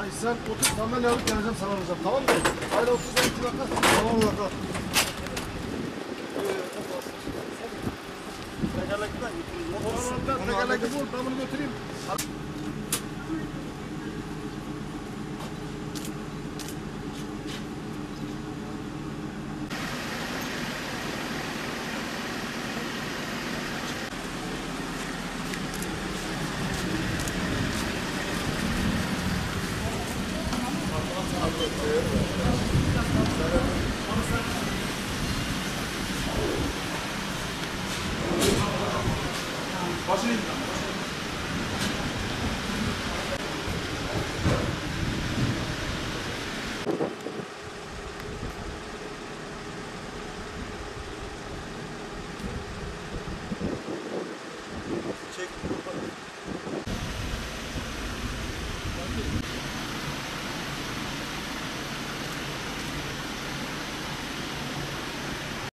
Ay sen otur sandalye alıp geleceğim sana alacağım. Tamam mı? Haydi otur sen 2 dakika. Tamam dakika. Tekerlekli ben götüreyim. Ben bunu götüreyim.